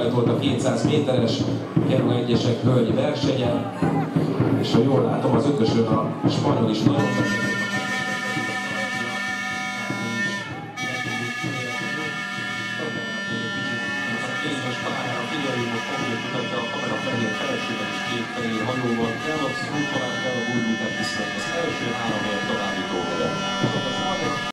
volt a 200 méteres Keru 1-esek hölgyi versenyen, és ha jól látom, az ötösön a spanyol is nagyon